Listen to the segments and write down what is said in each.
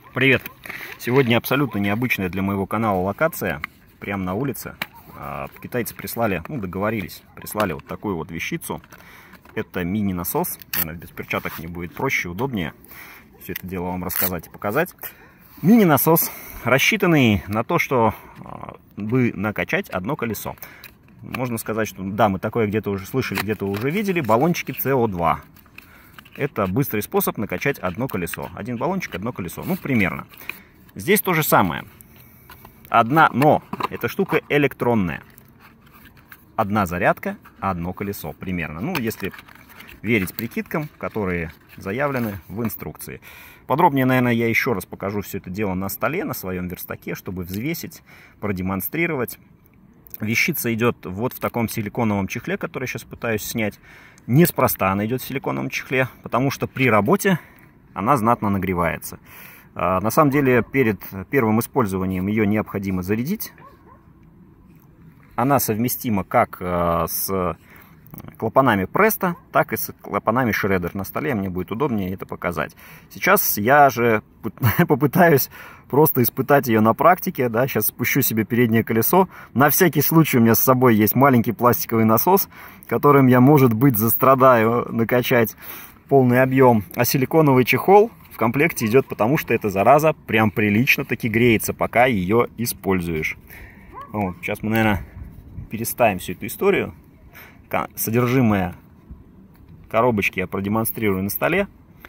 Привет! Сегодня абсолютно необычная для моего канала локация. Прямо на улице. Китайцы прислали, договорились, прислали вот такую вот вещицу. Это мини-насос. Наверное, без перчаток не будет проще, удобнее все это дело вам рассказать и показать. Мини-насос, рассчитанный на то, что бы накачать одно колесо. Можно сказать, что да, мы такое где-то уже слышали, где-то уже видели. Баллончики СО2. Это быстрый способ накачать одно колесо. Один баллончик, одно колесо. Ну, примерно. Здесь то же самое. Но эта штука электронная. Одна зарядка, одно колесо. Примерно. Ну, если верить прикидкам, которые заявлены в инструкции. Подробнее, наверное, я еще раз покажу все это дело на столе, на своем верстаке, чтобы взвесить, продемонстрировать. Вещица идет вот в таком силиконовом чехле, который я сейчас пытаюсь снять. Неспроста она идет в силиконовом чехле, потому что при работе она знатно нагревается. На самом деле, перед первым использованием ее необходимо зарядить. Она совместима как с клапанами Presto, так и с клапанами Shredder. На столе мне будет удобнее это показать. Сейчас я же попытаюсь просто испытать ее на практике. Да? Сейчас спущу себе переднее колесо. На всякий случай у меня с собой есть маленький пластиковый насос, которым я, может быть, застрадаю накачать полный объем. А силиконовый чехол в комплекте идет, потому что эта зараза прям прилично таки греется, пока ее используешь. Вот, сейчас мы, наверное, переставим всю эту историю. Содержимое коробочки я продемонстрирую на столе.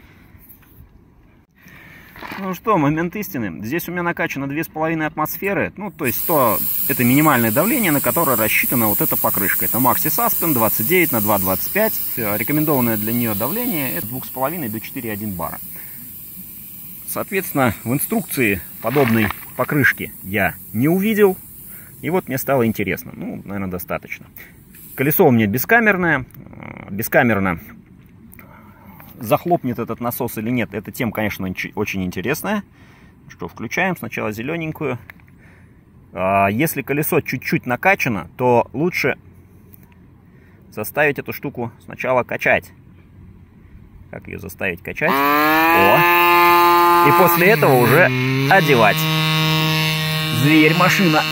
Ну что, момент истины. Здесь у меня накачано 2,5 атмосферы. Ну, то есть это минимальное давление, на которое рассчитана вот эта покрышка. Это Maxi Suspen 29 на 2,25. Рекомендованное для нее давление это 2,5 до 4,1 бара. Соответственно, в инструкции подобной покрышки я не увидел. И вот мне стало интересно. Ну, наверное, достаточно. Колесо у меня бескамерное. Бескамерно захлопнет этот насос или нет, эта тема, конечно, очень интересная. Что, включаем сначала зелененькую. Если колесо чуть-чуть накачано, то лучше заставить эту штуку сначала качать. Как ее заставить качать? О! И после этого уже одевать. Зверь, машина.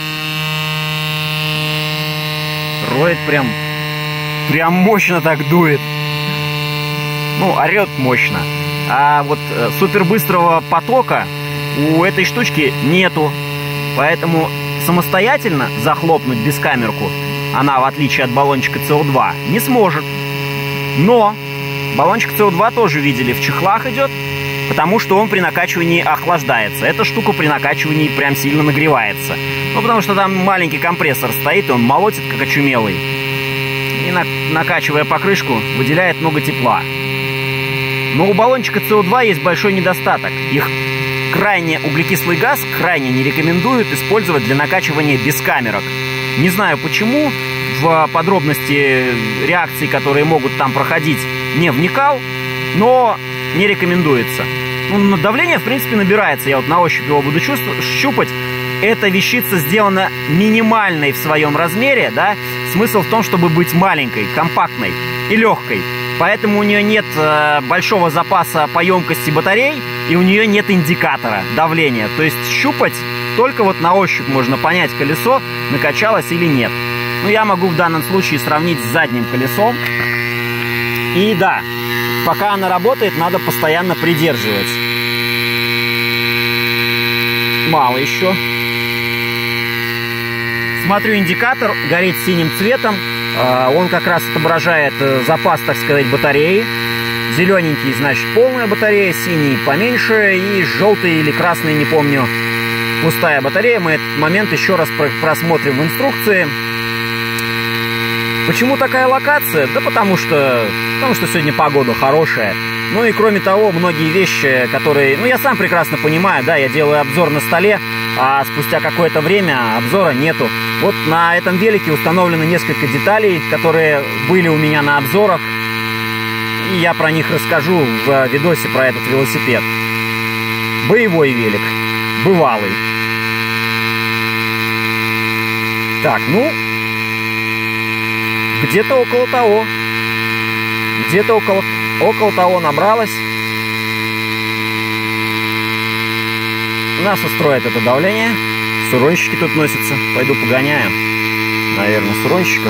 Роет прям мощно так дует. Ну, орет мощно. А вот супербыстрого потока у этой штучки нету. Поэтому самостоятельно захлопнуть бескамерку она, в отличие от баллончика СО2, не сможет. Но баллончик СО2 тоже видели, в чехлах идет, потому что он при накачивании охлаждается. Эта штука при накачивании прям сильно нагревается. Ну, потому что там маленький компрессор стоит, и он молотит как очумелый. И, накачивая покрышку, выделяет много тепла. Но у баллончика СО2 есть большой недостаток. Их углекислый газ крайне не рекомендуют использовать для накачивания бескамерок. Не знаю почему, в подробности реакций, которые могут там проходить, не вникал, но не рекомендуется. Ну, давление, в принципе, набирается. Я вот на ощупь его буду щупать. Эта вещица сделана минимальной в своем размере, да? Смысл в том, чтобы быть маленькой, компактной и легкой. Поэтому у нее нет большого запаса по емкости батарей, и у нее нет индикатора давления. То есть щупать только вот на ощупь можно понять, колесо накачалось или нет. Ну, я могу в данном случае сравнить с задним колесом. И да, пока она работает, надо постоянно придерживать. Мало еще. Смотрю, индикатор горит синим цветом. Он как раз отображает запас, так сказать, батареи. Зелененький, значит, полная батарея, синий поменьше, и желтый или красный, не помню, пустая батарея. Мы этот момент еще раз просмотрим в инструкции. Почему такая локация? Да потому что сегодня погода хорошая. Ну и кроме того, многие вещи, которые... Ну, я сам прекрасно понимаю, да, я делаю обзор на столе, а спустя какое-то время обзора нету. Вот на этом велике установлено несколько деталей, которые были у меня на обзорах. И я про них расскажу в видосе про этот велосипед. Боевой велик. Бывалый. Так, ну... Где-то около того. Где-то около того набралось. Нас устроит это давление. Суронщики тут носятся. Пойду погоняю. Наверное, суронщиков.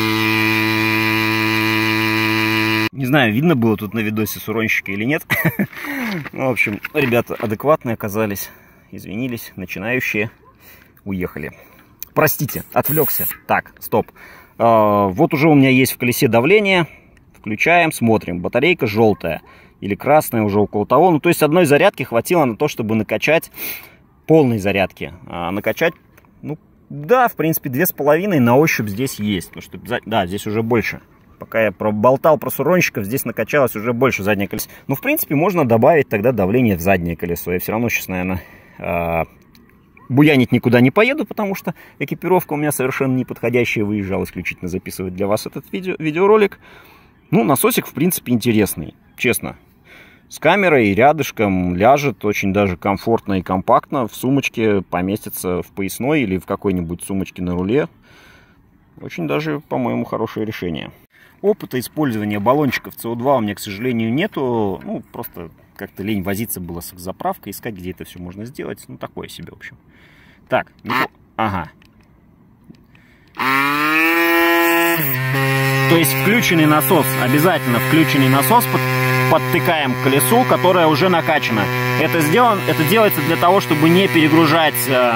Не знаю, видно было тут на видосе суронщики или нет. Ну, в общем, ребята адекватные оказались. Извинились. Начинающие уехали. Простите, отвлекся. Так, стоп. Вот уже у меня есть в колесе давление. Включаем, смотрим. Батарейка желтая или красная, уже около того. Ну, то есть одной зарядки хватило на то, чтобы накачать полной зарядки. Накачать, ну, да, в принципе, 2,5 на ощупь здесь есть. Потому что, да, здесь уже больше. Пока я болтал про суронщиков, здесь накачалось уже больше заднее колесо. Но, в принципе, можно добавить тогда давление в заднее колесо. Я все равно сейчас, наверное, буянить никуда не поеду, потому что экипировка у меня совершенно неподходящая. Выезжал исключительно записывать для вас этот видеоролик. Ну, насосик, в принципе, интересный, честно. С камерой рядышком ляжет очень даже комфортно и компактно. В сумочке поместится в поясной или в какой-нибудь сумочке на руле. Очень даже, по-моему, хорошее решение. Опыта использования баллончиков СО2 у меня, к сожалению, нету. Ну, просто как-то лень возиться было с заправкой, искать, где это все можно сделать. Ну, такое себе, в общем. Так, ага. То есть включенный насос, обязательно включенный насос подтыкаем к колесу, которое уже накачано. Это делается для того, чтобы не перегружать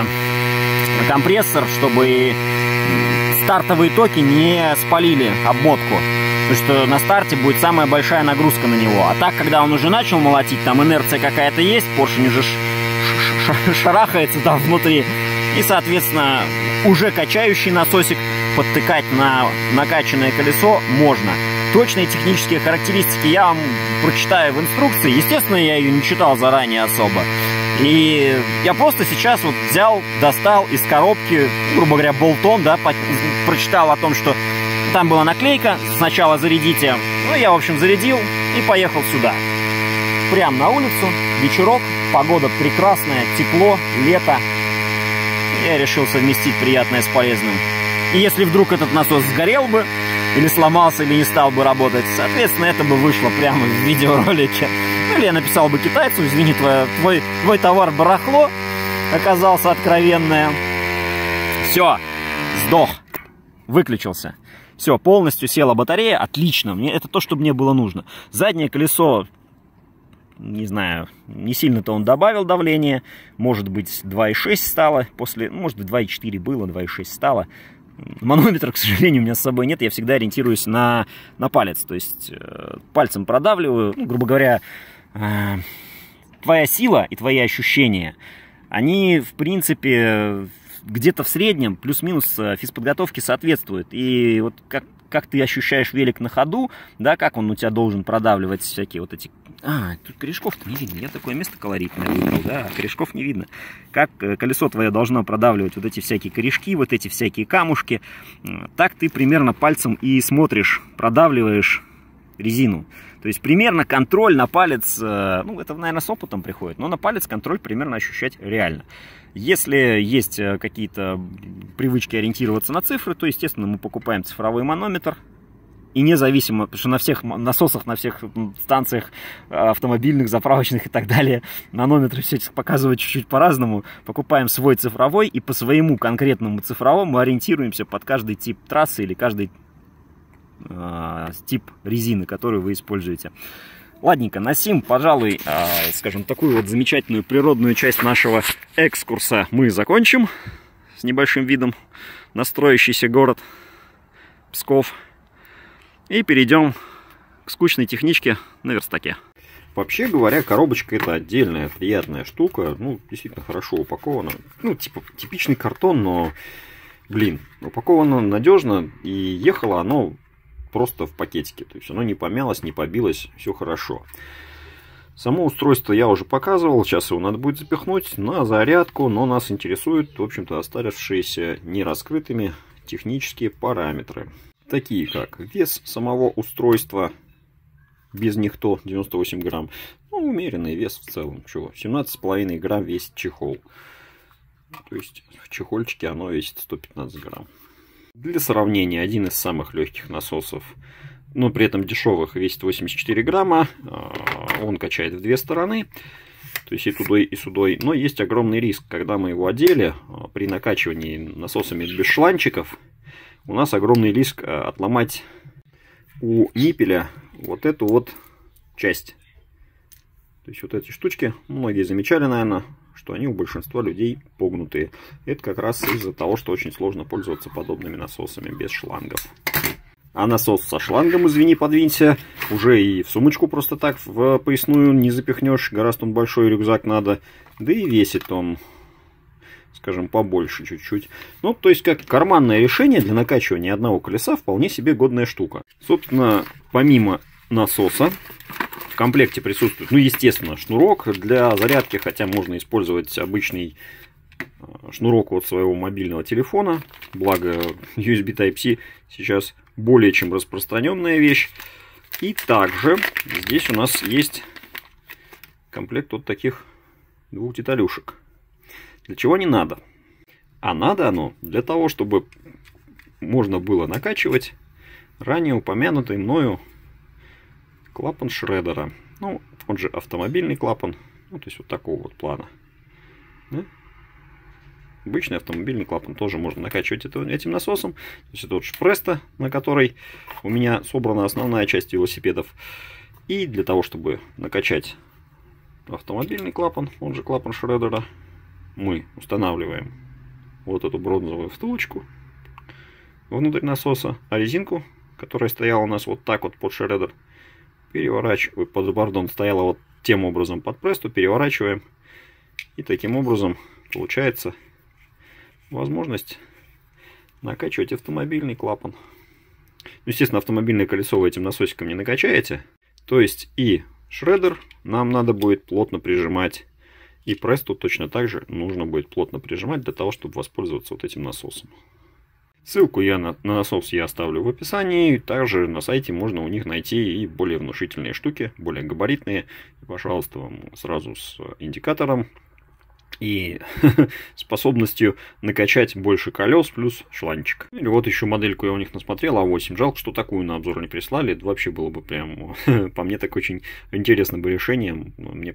компрессор, чтобы стартовые токи не спалили обмотку. Потому что на старте будет самая большая нагрузка на него. А так, когда он уже начал молотить, там инерция какая-то есть, поршень уже шарахается там внутри. И, соответственно, уже качающий насосик подтыкать на накачанное колесо можно. Точные технические характеристики я вам прочитаю в инструкции. Естественно, я ее не читал заранее особо. И я просто сейчас вот взял, достал из коробки, грубо говоря, болтон, да, прочитал о том, что там была наклейка, сначала зарядите. Ну, я, в общем, зарядил и поехал сюда. Прямо на улицу, вечерок, погода прекрасная, тепло, лето. Я решил совместить приятное с полезным. И если вдруг этот насос сгорел бы, или сломался, или не стал бы работать, соответственно, это бы вышло прямо в видеоролике. Ну, или я написал бы китайцу: извини, твой товар барахло оказался откровенное. Все, сдох, выключился. Все, полностью села батарея, отлично. Это то, что мне было нужно. Заднее колесо, не знаю, не сильно-то он добавил давление. Может быть, 2,6 стало после, может быть, 2,4 было, 2,6 стало. Манометра, к сожалению, у меня с собой нет. Я всегда ориентируюсь на палец. То есть пальцем продавливаю. Ну, грубо говоря, твоя сила и твои ощущения, они, в принципе, где-то в среднем, плюс-минус физподготовке соответствуют. И вот как ты ощущаешь велик на ходу, да, как он у тебя должен продавливать всякие вот эти... тут корешков-то не видно. Я такое место колоритное выбрал, да, а корешков не видно. Как колесо твое должно продавливать вот эти всякие корешки, вот эти всякие камушки. Так ты примерно пальцем и смотришь, продавливаешь резину. То есть примерно контроль на палец, ну, это, наверное, с опытом приходит, но на палец контроль примерно ощущать реально. Если есть какие-то привычки ориентироваться на цифры, то, естественно, мы покупаем цифровой манометр. И независимо, потому что на всех насосах, на всех станциях автомобильных, заправочных и так далее, манометры все показывают чуть-чуть по-разному. Покупаем свой цифровой, и по своему конкретному цифровому мы ориентируемся под каждый тип трассы или каждый тип резины, которую вы используете. Ладненько, на сим, пожалуй, скажем, такую вот замечательную природную часть нашего экскурса мы закончим с небольшим видом на строящийся город Псков. И перейдем к скучной техничке на верстаке. Вообще говоря, коробочка — это отдельная приятная штука. Ну, действительно хорошо упакована. Ну, типа типичный картон, но, блин, упаковано надежно. И ехало оно просто в пакетике. То есть оно не помялось, не побилось, все хорошо. Само устройство я уже показывал. Сейчас его надо будет запихнуть на зарядку. Но нас интересуют, в общем-то, оставшиеся нераскрытыми технические параметры. Такие как вес самого устройства, без никто 98 грамм. Ну, умеренный вес в целом. Чего? 17,5 грамм весит чехол. То есть в чехольчике оно весит 115 грамм. Для сравнения, один из самых легких насосов, но при этом дешевых, весит 84 грамма. Он качает в две стороны. То есть и тудой, и судой. Но есть огромный риск, когда мы его одели, при накачивании насосами без шланчиков, у нас огромный риск отломать у ниппеля вот эту вот часть. То есть вот эти штучки, многие замечали, наверное, что они у большинства людей погнутые. Это как раз из-за того, что очень сложно пользоваться подобными насосами без шлангов. А насос со шлангом, извини, подвинься, уже и в сумочку просто так в поясную не запихнешь. Гораздо он большой, рюкзак надо. Да и весит он, скажем, побольше чуть-чуть. Ну, то есть, как карманное решение для накачивания одного колеса вполне себе годная штука. Собственно, помимо насоса в комплекте присутствует, ну, естественно, шнурок для зарядки, хотя можно использовать обычный шнурок от своего мобильного телефона. Благо, USB Type-C сейчас более чем распространенная вещь. И также здесь у нас есть комплект вот таких двух деталюшек. Для чего не надо? А надо оно для того, чтобы можно было накачивать ранее упомянутый мною клапан шреддера. Ну, он же автомобильный клапан. Ну, то есть вот такого вот плана. Да? Обычный автомобильный клапан тоже можно накачивать этим насосом. То есть это вот шпреста, на которой у меня собрана основная часть велосипедов. И для того, чтобы накачать автомобильный клапан, он же клапан шреддера, мы устанавливаем вот эту бронзовую втулочку внутрь насоса, а резинку, которая стояла у нас вот так вот под шреддер, переворачиваем, стояла вот тем образом под престу, переворачиваем. И таким образом получается возможность накачивать автомобильный клапан. Естественно, автомобильное колесо вы этим насосиком не накачаете. То есть и шреддер нам надо будет плотно прижимать, и престу точно так же нужно будет плотно прижимать для того, чтобы воспользоваться вот этим насосом. Ссылку на насос я оставлю в описании. Также на сайте можно у них найти и более внушительные штуки, более габаритные. И, пожалуйста, вам сразу с индикатором и способностью накачать больше колес плюс шланчик. Или вот еще модельку я у них насмотрел, А8. Жалко, что такую на обзор не прислали. Это вообще было бы прям, по мне, так очень интересным бы решением.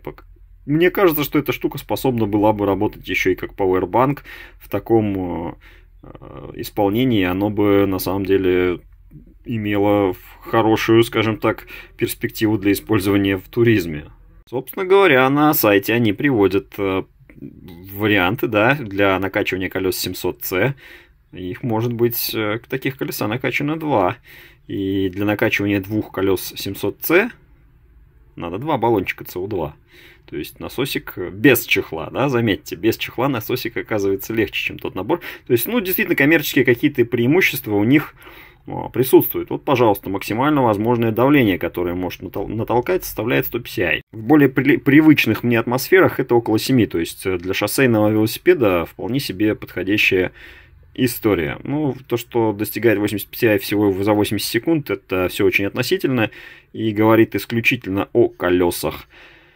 Мне кажется, что эта штука способна была бы работать еще и как Powerbank. В таком исполнении оно бы на самом деле имело хорошую, скажем так, перспективу для использования в туризме. Собственно говоря, на сайте они приводят варианты, да, для накачивания колес 700C. Их может быть, таких колеса накачано 2. И для накачивания двух колес 700C надо 2 баллончика СО2. То есть насосик без чехла, да, заметьте, без чехла насосик оказывается легче, чем тот набор. То есть, ну, действительно, коммерческие какие-то преимущества у них присутствуют. Вот, пожалуйста, максимально возможное давление, которое может натолкать, составляет 100 psi. В более привычных мне атмосферах это около 7. То есть для шоссейного велосипеда вполне себе подходящая история. Ну, то, что достигает 80 psi всего за 80 секунд, это все очень относительно и говорит исключительно о колесах.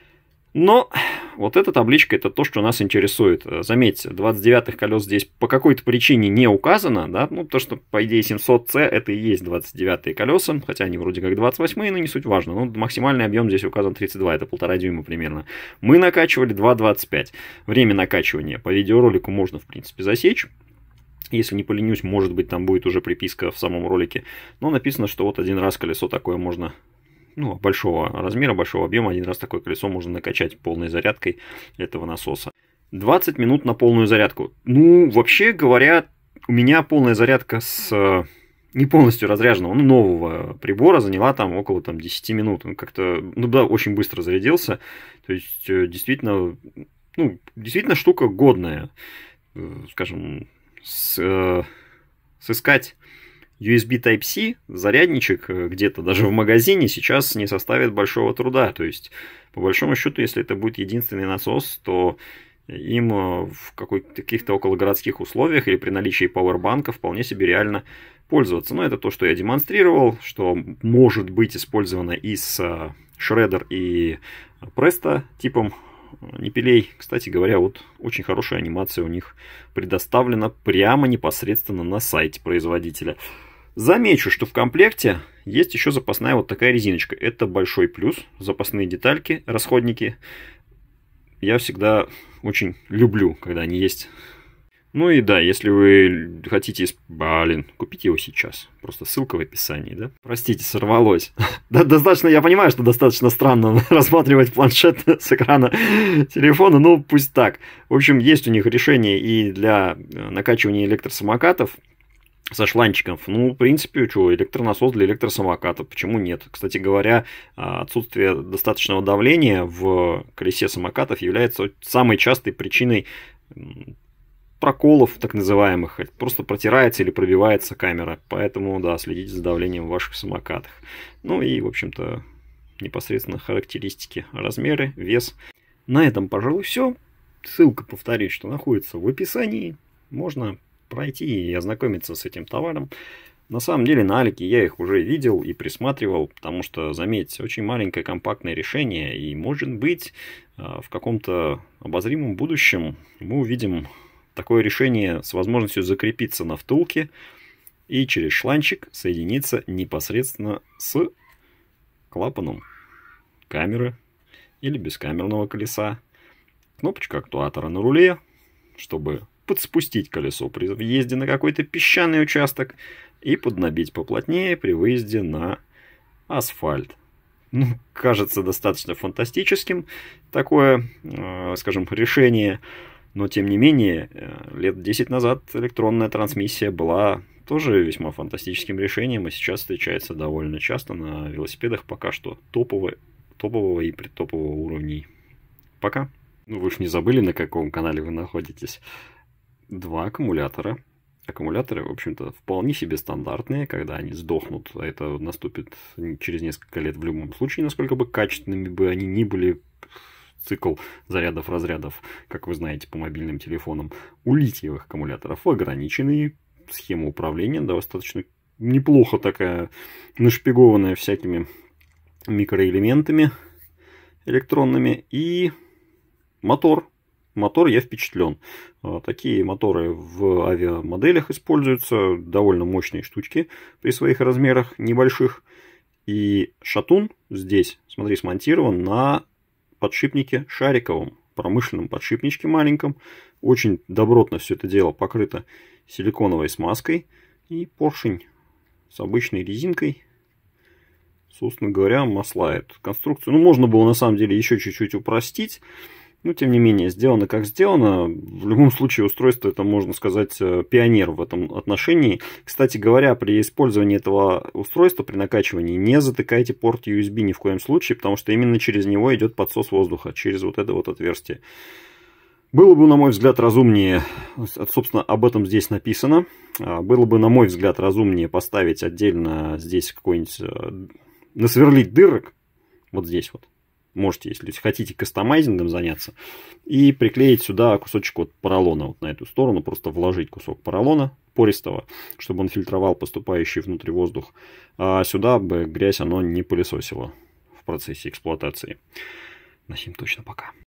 Но вот эта табличка — это то, что нас интересует. Заметьте, 29-х колес здесь по какой-то причине не указано, да, ну, то, что, по идее, 700C это и есть 29-е колеса, хотя они вроде как 28-е, но не суть важно. Ну, максимальный объем здесь указан 32, это 1,5 дюйма примерно. Мы накачивали 2,25. Время накачивания по видеоролику можно, в принципе, засечь. Если не поленюсь, может быть, там будет уже приписка в самом ролике. Но написано, что вот один раз колесо такое можно... Ну, большого размера, большого объема, один раз такое колесо можно накачать полной зарядкой этого насоса. 20 минут на полную зарядку. Ну, вообще говоря, у меня полная зарядка с не полностью разряженного, но нового прибора заняла там около 10 минут. Он как-то, ну да, очень быстро зарядился. То есть, действительно, ну, действительно штука годная. Скажем, сыскать USB Type-C зарядничек где-то даже в магазине сейчас не составит большого труда. То есть, по большому счету, если это будет единственный насос, то им в каких-то окологородских условиях или при наличии пауэрбанка вполне себе реально пользоваться. Но это то, что я демонстрировал, что может быть использовано и с шреддер и преста типом ниппелей. Кстати говоря, вот очень хорошая анимация у них предоставлена прямо непосредственно на сайте производителя. Замечу, что в комплекте есть еще запасная вот такая резиночка. Это большой плюс. Запасные детальки, расходники я всегда очень люблю, когда они есть. Ну и да, если вы хотите... Блин, купите его сейчас. Просто ссылка в описании, да? Простите, сорвалось. Достаточно, я понимаю, что достаточно странно рассматривать планшет с экрана телефона, ну пусть так. В общем, есть у них решение и для накачивания электросамокатов со шланчиком. Ну, в принципе, что, электронасос для электросамокатов. Почему нет? Кстати говоря, отсутствие достаточного давления в колесе самокатов является самой частой причиной проколов, так называемых. Просто протирается или пробивается камера. Поэтому, да, следите за давлением в ваших самокатах. Ну и, в общем-то, непосредственно характеристики, размеры, вес. На этом, пожалуй, все. Ссылка, повторюсь, что находится в описании. Можно пройти и ознакомиться с этим товаром. На самом деле на Алике я их уже видел и присматривал, потому что, заметьте, очень маленькое компактное решение. И, может быть, в каком-то обозримом будущем мы увидим такое решение с возможностью закрепиться на втулке и через шланчик соединиться непосредственно с клапаном камеры или бескамерного колеса. Кнопочка актуатора на руле, чтобы подспустить колесо при въезде на какой-то песчаный участок и поднабить поплотнее при выезде на асфальт. Ну, кажется достаточно фантастическим такое, скажем, решение. Но, тем не менее, лет 10 назад электронная трансмиссия была тоже весьма фантастическим решением, и сейчас встречается довольно часто на велосипедах пока что топового и предтопового уровней. Пока. Ну, вы ж не забыли, на каком канале вы находитесь. 2 аккумулятора. Аккумуляторы, в общем-то, вполне себе стандартные. Когда они сдохнут, а это наступит через несколько лет в любом случае, насколько бы качественными бы они ни были. Цикл зарядов-разрядов, как вы знаете, по мобильным телефонам, у литиевых аккумуляторов ограниченный. Схема управления достаточно неплохо такая, нашпигованная всякими микроэлементами электронными. И мотор. Мотор я впечатлен. Такие моторы в авиамоделях используются. Довольно мощные штучки при своих размерах небольших. И шатун здесь, смотри, смонтирован на подшипнике шариковом, промышленном подшипничке маленьком. Очень добротно все это дело покрыто силиконовой смазкой. И поршень с обычной резинкой, собственно говоря, маслает конструкцию. Ну, можно было на самом деле еще чуть-чуть упростить. Но, тем не менее, сделано как сделано. В любом случае, устройство, это, можно сказать, пионер в этом отношении. Кстати говоря, при использовании этого устройства, при накачивании, не затыкайте порт USB ни в коем случае, потому что именно через него идет подсос воздуха, через вот это вот отверстие. Было бы, на мой взгляд, разумнее, собственно, об этом здесь написано, было бы, на мой взгляд, разумнее поставить отдельно здесь какой-нибудь, насверлить дырок, вот здесь вот. Можете, если хотите, кастомайзингом заняться. И приклеить сюда кусочек вот поролона. Вот на эту сторону просто вложить кусок поролона пористого, чтобы он фильтровал поступающий внутрь воздух. А сюда бы грязь оно не пылесосило в процессе эксплуатации. На сим точно пока.